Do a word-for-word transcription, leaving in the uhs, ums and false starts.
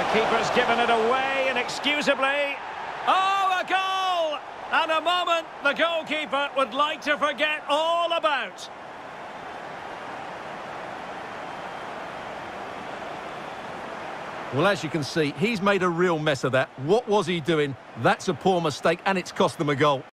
keeper's given it away inexcusably. Oh, a goal! And a moment the goalkeeper would like to forget all about. Well, as you can see, he's made a real mess of that. What was he doing? That's a poor mistake, and it's cost them a goal.